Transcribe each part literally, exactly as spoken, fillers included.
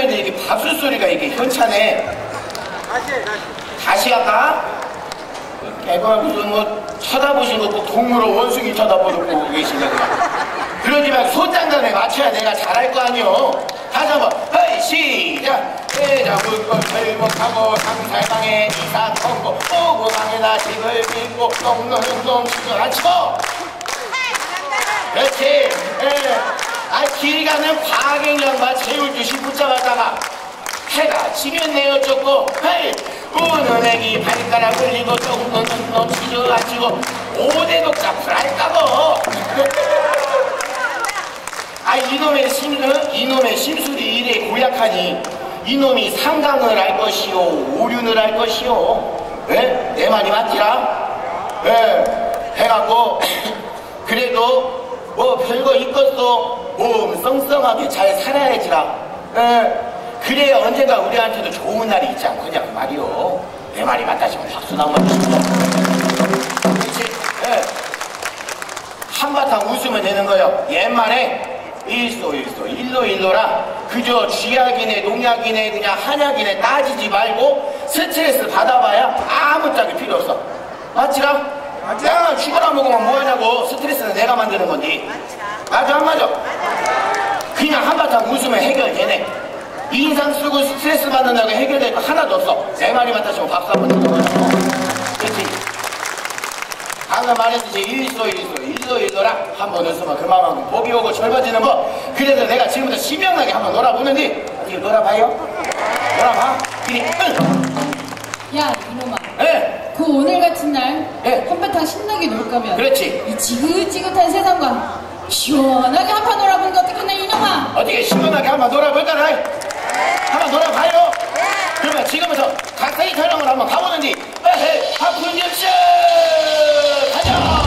그런데 이게 밥솥 소리가 이게 현차네. 다시 해, 다시. 다시 할까? 애가 무슨 뭐 쳐다보신 거 꼭 동물원 원숭이 쳐다보고 계시네. 그러지만 소장단에 맞춰야 내가 잘할 거 아니오. 다시 한번 헤이 시작. 회장 물건 철목하고 상살방에 이사 컴고 오고방에다 집을 빚고 똥노는 놈 치고 안 치고. 그렇지. 예. 아 길 가는 과객령만 채울듯이 붙잡았다가 해가 지면 내어 쫓고 헤이 우는 애기 발가락 흘리고 똥노는 놈 치고 안 치고 오대 독자 불알까고. 아 이놈의 심 이놈의 심술이 이래 고약하니 이놈이 상강을 할 것이오 오륜을 할 것이오. 예? 내 말이 맞지라? 예. 해갖고 그래도 뭐 별거 있겠어. 몸 썽썽하게 잘 살아야지라. 예. 그래야 언젠가 우리한테도 좋은 날이 있지 않겠냐 그 말이오. 내 말이 맞다 싶으면 박수나 한번 주시죠. 그렇지? 예. 한바탕 웃으면 되는 거요. 옛말에 일소 일소 일로 일로라 그저 쥐약이네 농약이네 그냥 한약이네 따지지 말고 스트레스 받아봐야 아무 짝이 필요 없어. 맞지라? 맞지? 약만 죽어라 먹으면 뭐하냐고. 스트레스는 내가 만드는 건데. 맞아 안 맞아? 그냥 한바탕 웃으면 해결되네. 인상 쓰고 스트레스 받는다고 해결될 거 하나도 없어. 내 말이 맞다 싶으면 박수 한번 주는 거야. 그렇지? 방금 말했듯이 일소 일소 일로 일로라 한번 웃으면 그만하고 복이 오고 젊어지는 법. 그래서 내가 지금부터 신명나게 한번 놀아보는데 어떻게 놀아봐요? 놀아봐. 이리 응. 야 이놈아. 네. 그 오늘 같은 날 네. 한바탕 신나게 놀 거면 그렇지. 이 지긋지긋한 세상과 시원하게 한판 놀아보는 거 어떻겠나 이놈아. 어떻게 시원하게 한번 놀아볼까나? 한번 놀아봐요. 그러면 지금부터 각사이 촬영을 한번 가보는지 에헤 하프 뉴스 가자.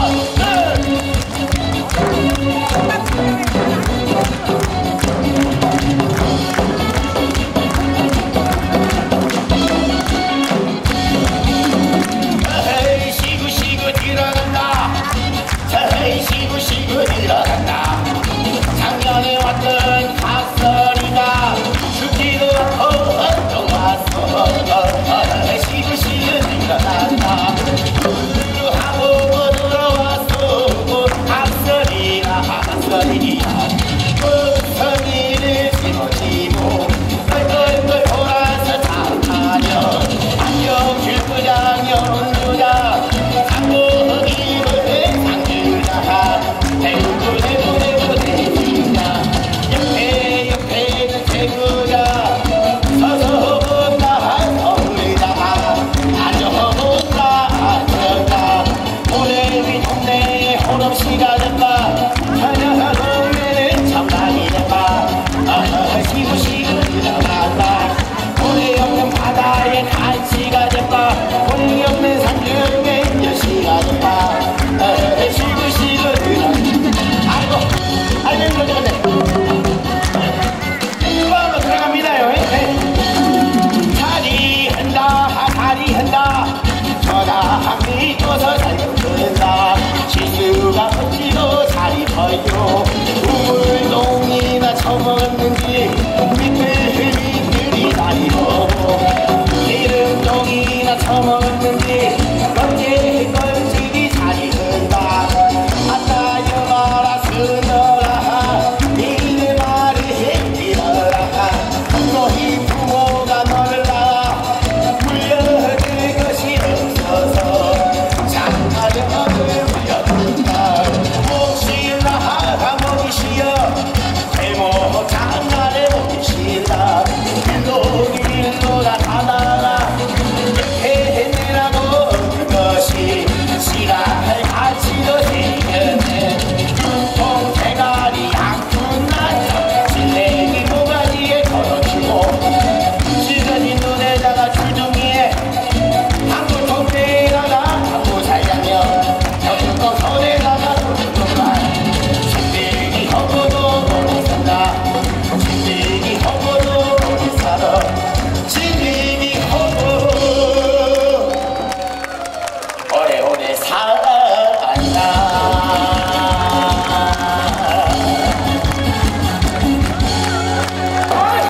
에헤이 시구시구 들어간다. 에헤이 시구시구 들어간다. 작년에 왔던 각설이가 죽지도 않고 또 왔어. 시구시구 들어간다. 하고 들어왔어. 각설이가 각설이야. 무슨 일을 짊어지고 껄껄껄 돌아서 타타려 안녕 길구장 연주자 상고 이름을 상주자 대구 대구 대구 대구자 옆에 옆에는 대구자 서서 본다 서울다가 앉아본다 앉아가 오늘 위 동네에 혼없이가 됐다 하나 동네는 장난이 됐다 아 시구시구 들어간다 오늘 없는 바다에 간시가 됐다 오늘 없는 산중에 여시가 됐다 아 시구시구 들어간다 아이고 아이고 이거 되겠네. 이거 한번 들어갑니다요. 다리 한다 다리 한다 저다 한미 떠서 살고 든다 실수가 커지고 살이 커요